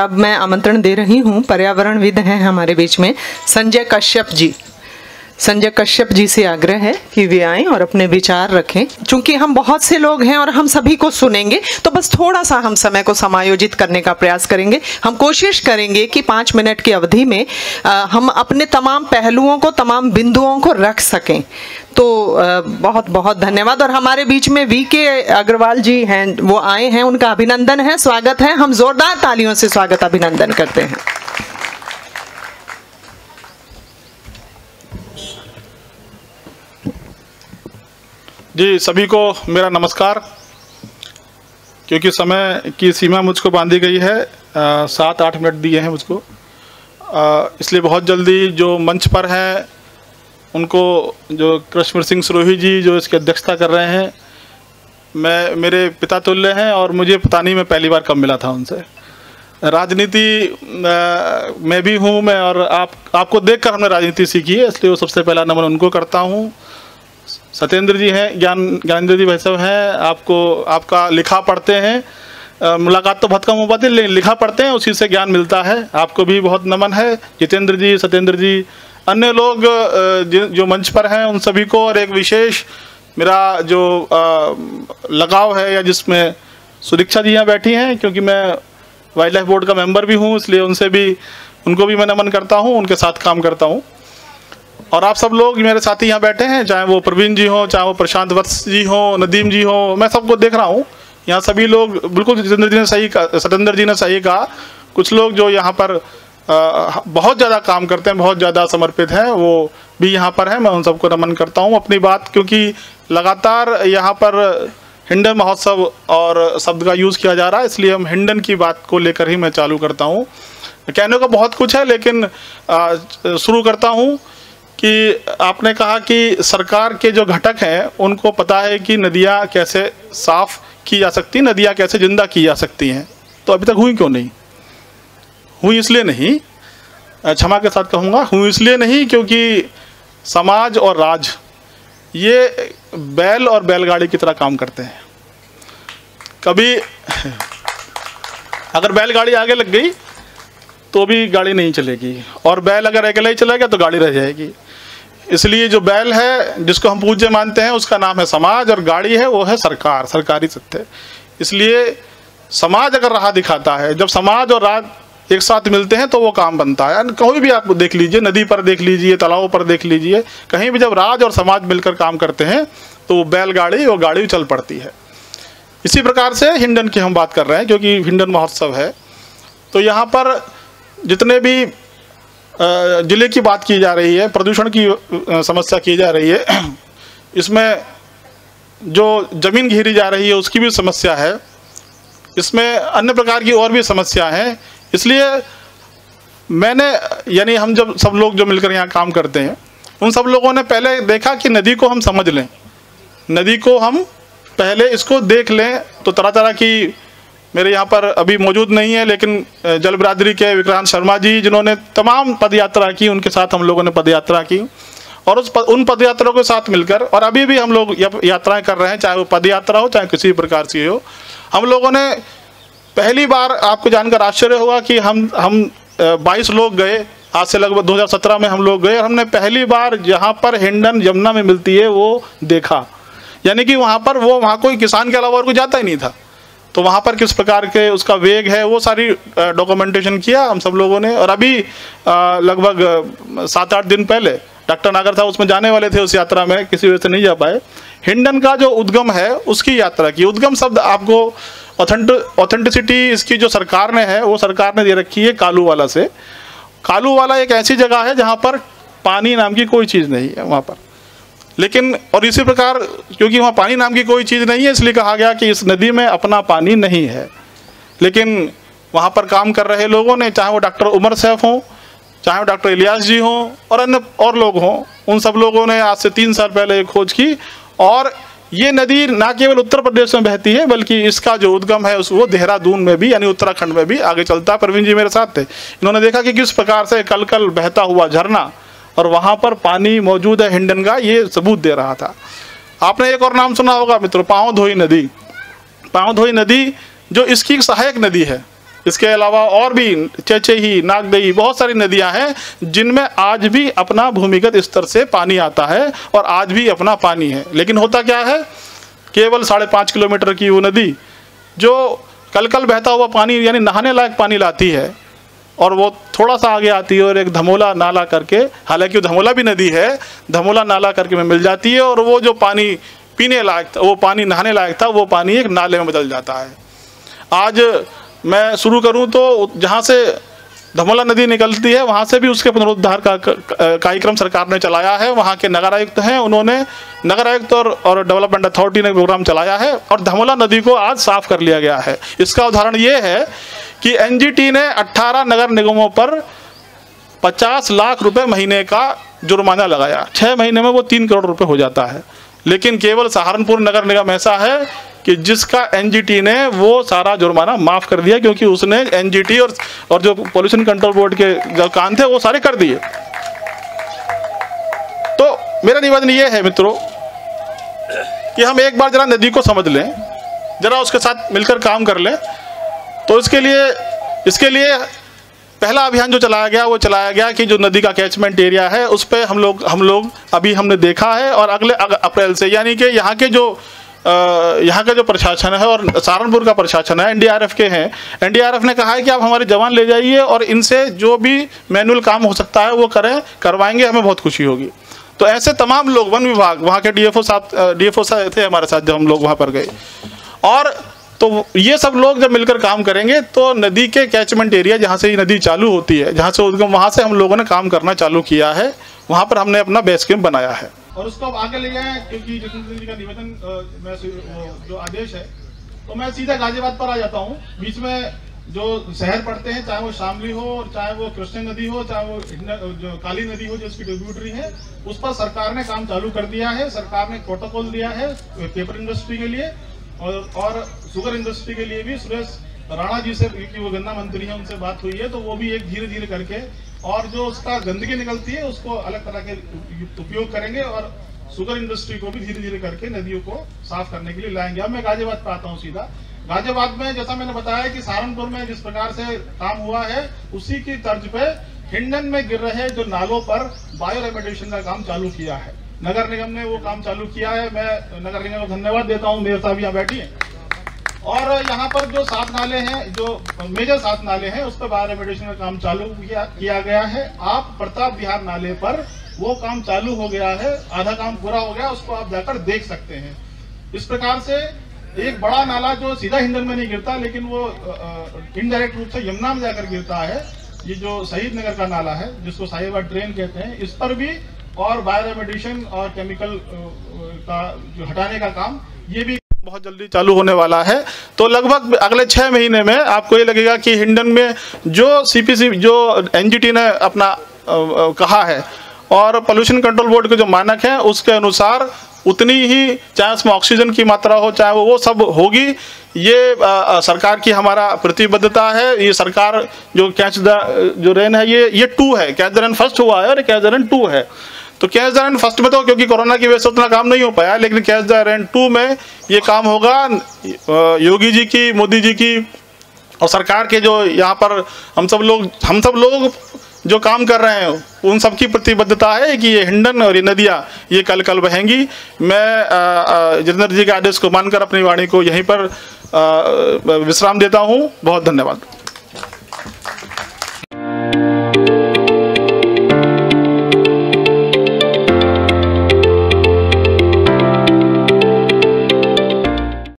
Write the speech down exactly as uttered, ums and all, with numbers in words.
अब मैं आमंत्रण दे रही हूँ, पर्यावरणविद हैं हमारे बीच में संजय कश्यप जी। संजय कश्यप जी से आग्रह है कि वे आएं और अपने विचार रखें। चूंकि हम बहुत से लोग हैं और हम सभी को सुनेंगे, तो बस थोड़ा सा हम समय को समायोजित करने का प्रयास करेंगे। हम कोशिश करेंगे कि पाँच मिनट की अवधि में आ, हम अपने तमाम पहलुओं को, तमाम बिंदुओं को रख सकें। तो आ, बहुत बहुत धन्यवाद। और हमारे बीच में वी के अग्रवाल जी हैं, वो आए हैं, उनका अभिनंदन है, स्वागत है। हम जोरदार तालियों से स्वागत अभिनंदन करते हैं। जी, सभी को मेरा नमस्कार। क्योंकि समय की सीमा मुझको बांधी गई है, आ, सात आठ मिनट दिए हैं मुझको, आ, इसलिए बहुत जल्दी जो मंच पर हैं उनको, जो कृष्ण सिंह सरोही जी जो इसकी अध्यक्षता कर रहे हैं, मैं मेरे पिता तुल्य हैं और मुझे पता नहीं मैं पहली बार कब मिला था उनसे। राजनीति में भी हूँ मैं, और आप आपको देखकर हमने राजनीति सीखी है, इसलिए वो सबसे पहला नमन उनको करता हूँ। सत्येंद्र जी हैं, ज्ञान ज्ञानेंद्र जी भाई साहब हैं, आपको आपका लिखा पढ़ते हैं, मुलाकात तो बहुत कम हो पाती है, लेकिन लिखा पढ़ते हैं, उसी से ज्ञान मिलता है। आपको भी बहुत नमन है। जितेंद्र जी, सत्येंद्र जी, अन्य लोग जो मंच पर हैं, उन सभी को, और एक विशेष मेरा जो लगाव है, या जिसमें सुदीक्षा जी यहाँ बैठी हैं, क्योंकि मैं वाइल्ड लाइफ बोर्ड का मेंबर भी हूँ, इसलिए उनसे भी उनको भी मैं नमन करता हूँ, उनके साथ काम करता हूँ। और आप सब लोग मेरे साथी यहाँ बैठे हैं, चाहे वो प्रवीण जी हों, चाहे वो प्रशांत वत्स जी हों, नदीम जी हों, मैं सबको देख रहा हूँ। यहाँ सभी लोग, बिल्कुल जितेंद्र जी ने सही कहा, सत्येंद्र जी ने सही कहा, कुछ लोग जो यहाँ पर आ, बहुत ज़्यादा काम करते हैं, बहुत ज़्यादा समर्पित हैं, वो भी यहाँ पर हैं। मैं उन सबको नमन करता हूँ। अपनी बात, क्योंकि लगातार यहाँ पर हिंडन महोत्सव और शब्द का यूज़ किया जा रहा है, इसलिए हम हिंडन की बात को लेकर ही मैं चालू करता हूँ। कहने को बहुत कुछ है, लेकिन शुरू करता हूँ कि आपने कहा कि सरकार के जो घटक हैं उनको पता है कि नदियाँ कैसे साफ़ की जा सकती, नदियाँ कैसे जिंदा की जा सकती हैं, तो अभी तक हुई क्यों नहीं? हुई इसलिए नहीं, क्षमा के साथ कहूँगा, हुई इसलिए नहीं क्योंकि समाज और राज ये बैल और बैलगाड़ी की तरह काम करते हैं। कभी अगर बैलगाड़ी आगे लग गई तो भी गाड़ी नहीं चलेगी, और बैल अगर अकेला ही चला गया तो गाड़ी रह जाएगी। इसलिए जो बैल है, जिसको हम पूज्य मानते हैं, उसका नाम है समाज, और गाड़ी है वो है सरकार, सरकारी सत्य। इसलिए समाज अगर राह दिखाता है, जब समाज और राज एक साथ मिलते हैं तो वो काम बनता है। कहीं भी आप देख लीजिए, नदी पर देख लीजिए, तालाबों पर देख लीजिए, कहीं भी जब राज और समाज मिलकर काम करते हैं तो वो बैलगाड़ी और गाड़ी चल पड़ती है। इसी प्रकार से हिंडन की हम बात कर रहे हैं, क्योंकि हिंडन महोत्सव है, तो यहाँ पर जितने भी ज़िले की बात की जा रही है, प्रदूषण की समस्या की जा रही है, इसमें जो ज़मीन घेरी जा रही है उसकी भी समस्या है, इसमें अन्य प्रकार की और भी समस्या हैं। इसलिए मैंने, यानी हम जब सब लोग जो मिलकर यहाँ काम करते हैं, उन सब लोगों ने पहले देखा कि नदी को हम समझ लें, नदी को हम पहले इसको देख लें। तो तरह तरह की, मेरे यहाँ पर अभी मौजूद नहीं है, लेकिन जल बिरादरी के विक्रांत शर्मा जी, जिन्होंने तमाम पद यात्रा की, उनके साथ हम लोगों ने पद यात्रा की, और उस पद, उन पद यात्राओं के साथ मिलकर, और अभी भी हम लोग यात्राएं कर रहे हैं, चाहे वो पद यात्रा हो, चाहे किसी प्रकार से हो। हम लोगों ने पहली बार, आपको जानकर आश्चर्य होगा कि हम हम बाईस लोग गए, आज से लगभग दो हज़ार सत्रह में हम लोग गए, और हमने पहली बार जहाँ पर हिंडन यमुना में मिलती है वो देखा। यानी कि वहाँ पर वो वहाँ कोई किसान के अलावा और कोई जाता ही नहीं था, तो वहाँ पर किस प्रकार के उसका वेग है, वो सारी डॉक्यूमेंटेशन किया हम सब लोगों ने। और अभी लगभग सात आठ दिन पहले डॉक्टर नागर था, उसमें जाने वाले थे, उस यात्रा में किसी वजह से नहीं जा पाए। हिंडन का जो उद्गम है उसकी यात्रा की, उद्गम शब्द आपको ऑथेंट ऑथेंटिसिटी इसकी जो सरकार ने है, वो सरकार ने दे रखी है कालू वाला से। कालू वाला एक ऐसी जगह है जहाँ पर पानी नाम की कोई चीज़ नहीं है वहाँ पर, लेकिन और इसी प्रकार क्योंकि वहाँ पानी नाम की कोई चीज़ नहीं है, इसलिए कहा गया कि इस नदी में अपना पानी नहीं है। लेकिन वहाँ पर काम कर रहे लोगों ने, चाहे वो डॉक्टर उमर सैफ हों, चाहे वो डॉक्टर इलियास जी हों, और अन्य और लोग हों, उन सब लोगों ने आज से तीन साल पहले एक खोज की। और ये नदी ना केवल उत्तर प्रदेश में बहती है, बल्कि इसका जो उद्गम है उस वो देहरादून में भी, यानी उत्तराखंड में भी आगे चलता है। प्रवीण जी मेरे साथ थे, इन्होंने देखा कि किस प्रकार से कल कल बहता हुआ झरना, और वहाँ पर पानी मौजूद है हिंडन का, ये सबूत दे रहा था। आपने एक और नाम सुना होगा मित्रों, पाँव धोई नदी। पाँव धोई नदी जो इसकी सहायक नदी है, इसके अलावा और भी चेचई, नागदई, बहुत सारी नदियां हैं जिनमें आज भी अपना भूमिगत स्तर से पानी आता है और आज भी अपना पानी है। लेकिन होता क्या है, केवल साढ़े पाँच किलोमीटर की वो नदी जो कल कल बहता हुआ पानी यानी नहाने लायक पानी लाती है और वो थोड़ा सा आगे आती है और एक धमोला नाला करके, हालांकि वो धमोला भी नदी है, धमोला नाला करके में मिल जाती है और वो जो पानी पीने लायक था, वो पानी नहाने लायक था, वो पानी एक नाले में बदल जाता है। आज मैं शुरू करूं तो जहां से धमोला नदी निकलती है वहां से भी उसके पुनरुद्धार का कार्यक्रम सरकार ने चलाया है। वहां के नगर आयुक्त हैं, उन्होंने नगर आयुक्त और, और डेवलपमेंट अथॉरिटी ने प्रोग्राम चलाया है और धमोला नदी को आज साफ कर लिया गया है। इसका उदाहरण ये है कि एनजीटी ने अठारह नगर निगमों पर पचास लाख रुपए महीने का जुर्माना लगाया। छः महीने में वो तीन करोड़ रुपए हो जाता है। लेकिन केवल सहारनपुर नगर निगम ऐसा है कि जिसका एनजीटी ने वो सारा जुर्माना माफ़ कर दिया, क्योंकि उसने एनजीटी और और जो पोल्यूशन कंट्रोल बोर्ड के जो काम थे वो सारे कर दिए। तो मेरा निवेदन ये है मित्रों कि हम एक बार जरा नदी को समझ लें, जरा उसके साथ मिलकर काम कर लें। तो इसके लिए इसके लिए पहला अभियान जो चलाया गया वो चलाया गया कि जो नदी का कैचमेंट एरिया है उस पर हम लोग हम लोग अभी हमने देखा है और अगले अप्रैल से, यानी कि यहाँ के जो यहाँ का जो प्रशासन है और सहारनपुर का प्रशासन है, एनडीआरएफ के हैं, एनडीआरएफ ने कहा है कि आप हमारे जवान ले जाइए और इनसे जो भी मैनुअल काम हो सकता है वो करें, करवाएंगे, हमें बहुत खुशी होगी। तो ऐसे तमाम लोग, वन विभाग, वहाँ के डीएफओ साथ डीएफओ थे हमारे साथ जब हम लोग वहाँ पर गए, और तो ये सब लोग जब मिलकर काम करेंगे तो नदी के कैचमेंट एरिया जहाँ से ये नदी चालू होती है, जहाँ से उद्गम, वहाँ से हम लोगों ने काम करना चालू किया है। वहाँ पर हमने अपना बेस कैंप बनाया है और उसको अब आगे ले जाए, क्योंकि जितेंद्र जी का निवेदन मैं जो आदेश है, तो मैं सीधा गाजियाबाद पर आ जाता हूँ। बीच में जो शहर पड़ते हैं, चाहे वो शामली हो और चाहे वो कृष्ण नदी हो, चाहे वो जो काली नदी हो, जो इसकी ट्रिब्यूटरी है, उस पर सरकार ने काम चालू कर दिया है। सरकार ने प्रोटोकॉल दिया है पेपर इंडस्ट्री के लिए और, और शुगर इंडस्ट्री के लिए भी। सुरेश राणा जी से, क्योंकि वो गन्ना मंत्री हैं, उनसे बात हुई है, तो वो भी एक धीरे धीरे करके, और जो उसका गंदगी निकलती है उसको अलग तरह के उपयोग करेंगे और शुगर इंडस्ट्री को भी धीरे धीरे करके नदियों को साफ करने के लिए लाएंगे। अब मैं गाजियाबाद पे आता हूँ सीधा। गाजियाबाद में जैसा मैंने बताया कि सहारनपुर में जिस प्रकार से काम हुआ है, उसी की तर्ज पे हिंडन में गिर रहे जो नालों पर बायो रेमेडिएशन का काम चालू किया है। नगर निगम ने वो काम चालू किया है। मैं नगर निगम को धन्यवाद देता हूँ, मेयर साहब यहाँ बैठी है। और यहाँ पर जो सात नाले हैं, जो मेजर सात नाले हैं, उस पर बायो रेमेडिएशन का काम चालू किया, किया गया है। आप प्रताप विहार नाले पर वो काम चालू हो गया है, आधा काम पूरा हो गया, उसको आप जाकर देख सकते हैं। इस प्रकार से एक बड़ा नाला जो सीधा हिंडन में नहीं गिरता, लेकिन वो इनडायरेक्ट रूप से यमुना में जाकर गिरता है, ये जो शहीद नगर का नाला है, जिसको साहिबाबाद ड्रेन कहते हैं, इस पर भी और बायो रेमेडिएशन और केमिकल का जो हटाने का काम, ये भी बहुत जल्दी चालू होने वाला है। तो लगभग अगले छः महीने में आपको ये लगेगा कि हिंडन में जो सीपीसी, जो एनजीटी ने अपना आ, आ, कहा है और पोल्यूशन कंट्रोल बोर्ड के जो मानक हैं उसके अनुसार उतनी ही, चाहे उसमें ऑक्सीजन की मात्रा हो, चाहे वो वो सब होगी। ये आ, आ, सरकार की हमारा प्रतिबद्धता है। ये सरकार जो कैच द जो रेन है, ये ये टू है, कैच द रेन फर्स्ट हुआ है और कैच द रेन टू है। तो कैच द रेन फर्स्ट में तो क्योंकि कोरोना की वजह से उतना काम नहीं हो पाया, लेकिन कैच द रेन टू में ये काम होगा। योगी जी की, मोदी जी की और सरकार के जो यहाँ पर हम सब लोग हम सब लोग जो काम कर रहे हैं, उन सब की प्रतिबद्धता है कि ये हिंडन और ये नदियाँ ये कल कल बहेंगी। मैं जितेंद्र जी के आदेश को मानकर अपनी वाणी को यहीं पर विश्राम देता हूँ। बहुत धन्यवाद।